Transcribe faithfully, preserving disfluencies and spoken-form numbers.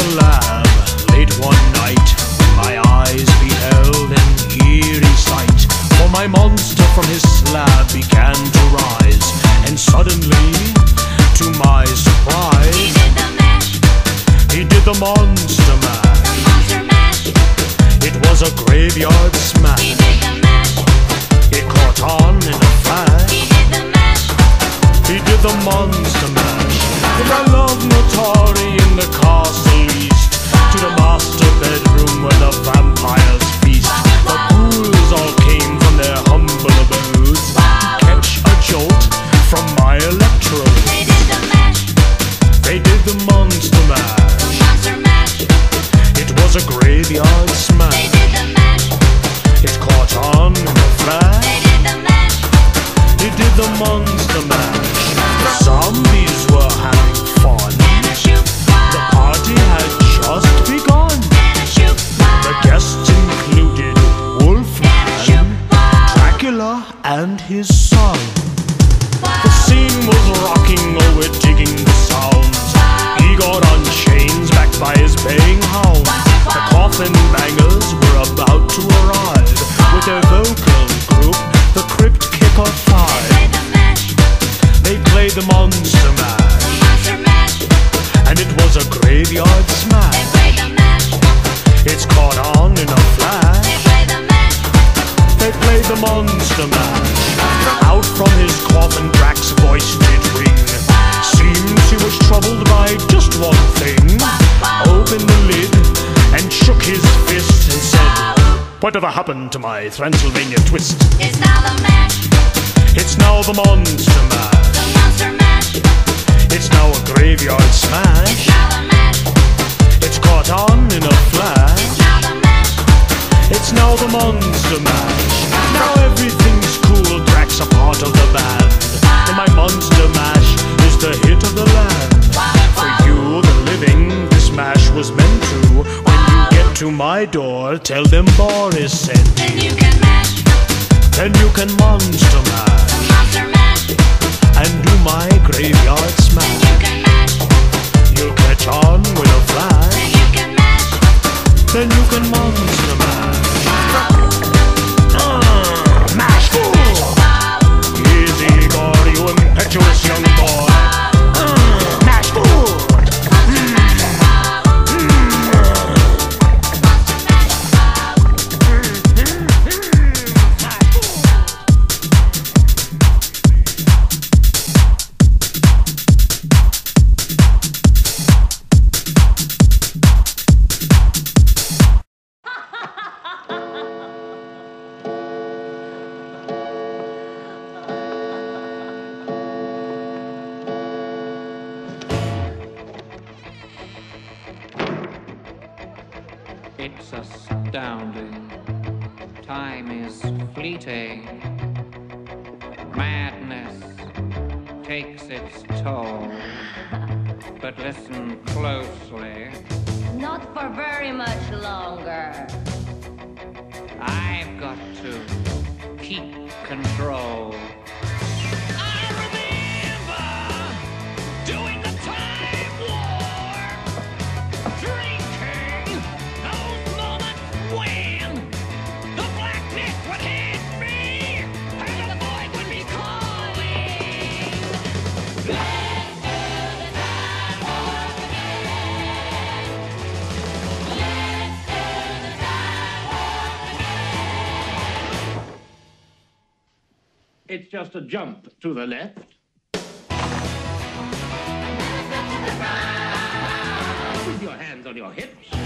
the lab late one night, my eyes beheld an eerie sight. For my monster from his slab began to rise, and suddenly, to my surprise, he did the mash. He did the monster mash. The monster mash. It was a graveyard smash. He did the mash. It caught on in a flash. He did the mash. He did the monster mash. From the love Notari in the castle east to the master bedroom where the vampires feast. The ghouls all came from their humble abodes to catch a jolt from my electrode. They did the mash. They did the monster mash. The monster mash. It was a graveyard They smash. did the mash. It caught on in a flash. They did the mash. It did the monster mash. The zombies were having fun. And a shoot The party had just begun. And a shoot The guests included Wolfman, Dracula, and his son. The scene was rocking, oh we're digging the sounds. He got on chains backed by his baying hounds. The coffin bangers were about to arrive with their vocal group, the Crypt Kicker Five. They the mash. They played the monster mash, The monster mash. and it was a graveyard They smash. play the mash. It's caught on in a flash. They play the mash. They played the monster mash. Out from his coffin, Drax's voice did ring. Seems he was troubled by just one thing. Opened the lid and shook his fist and said, "Whatever happened to my Transylvania twist? It's now the mash. It's now the monster mash. The monster mash. It's now a graveyard It's smash. now the mash. It's caught on in a flash. It's now the mash. It's now the monster mash. Now everything's cool, Drax a part of the band, and my monster mash is the hit of the land. For you, the living, this mash was meant to. When you get to my door, tell them Boris sent Then you. you can mash. Then you can monster mash The monster mash. and do my graveyard Then smash. you can mash. You'll catch on with a flash. Then you can mash. Then you can monster mash. Ah, mash fool! Easy, Igor, you impetuous young boy. Ah, mash fool! It's astounding. Time is fleeting. Madness takes its toll. But listen closely. Not for very much longer. I've got to keep control. I remember doing the time warp, drinking those moments when the blackness would hit me and the void would be calling. Let's do the time warp again. Let's do the time warp again. It's just a jump to the left. With your hands on your hips.